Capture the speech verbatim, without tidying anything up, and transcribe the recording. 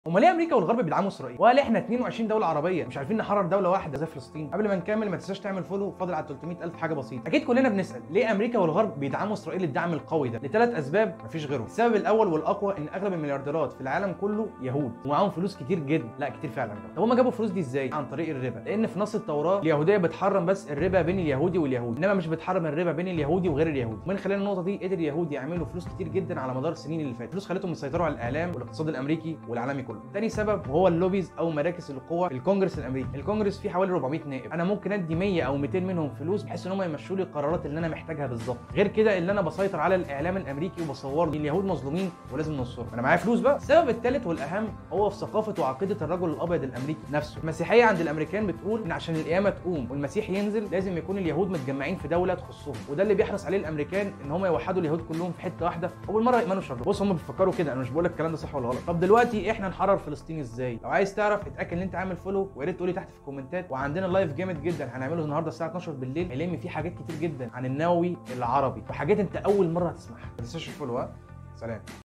امال ليه امريكا والغرب بيدعموا اسرائيل؟ وهل احنا اتنين وعشرين دوله عربيه مش عارفين نحرر دوله واحده زي فلسطين؟ قبل ما نكمل ما تنساش تعمل فولو، فاضل على تلتمية الف حاجه بسيطه. اكيد كلنا بنسال ليه امريكا والغرب بيدعموا اسرائيل الدعم القوي ده؟ لثلاث اسباب مفيش غيرهم. السبب الاول والاقوى ان اغلب المليارديرات في العالم كله يهود ومعاهم فلوس كتير جدا، لا كتير فعلا. طب هم جابوا الفلوس دي ازاي؟ عن طريق الربا، لان في نص التوراه اليهوديه بتحرم بس الربا بين اليهودي واليهود، انما مش بتحرم الربا بين اليهودي وغير اليهودي. ومن خلال النقطه دي قدر اليهود يعملوا فلوس كتير جدا على مدار السنين اللي فاتت. فلوس خلتهم يسيطروا على الاعلام والاقتصاد الامريكي والعالمي كله. تاني سبب وهو اللوبيز او مراكز القوه في الكونجرس الامريكي. الكونجرس فيه حوالي اربعمية نائب، انا ممكن ادي مية او ميتين منهم فلوس بحيث ان هم يمشوا لي القرارات اللي انا محتاجها بالظبط. غير كده اللي انا بسيطر على الاعلام الامريكي وبصور لي اليهود مظلومين ولازم ننصرهم. انا معايا فلوس بقى. السبب الثالث والاهم هو في ثقافه وعقيده الرجل الابيض الامريكي نفسه. المسيحيه عند الامريكان بتقول ان عشان القيامه تقوم والمسيح ينزل لازم يكون اليهود متجمعين في دوله تخصهم، وده اللي بيحرص عليه الامريكان ان هم يوحدوا اليهود كلهم في حته واحده اول مره يامنوا شر. بص هم بيفكروا كده، انا مش بقول لك الكلام ده صح ولا غلط. طب دلوقتي احنا نحرر فلسطين ازاي؟ لو عايز تعرف اتاكد ان انت عامل فولو، ويا ريت تقولي تحت في الكومنتات. وعندنا لايف جامد جدا هنعمله النهارده الساعه اتناشر بالليل، هيلم فيه حاجات كتير جدا عن النووي العربي وحاجات انت اول مره هتسمعها. ما تنساش الفولو. ها سلام.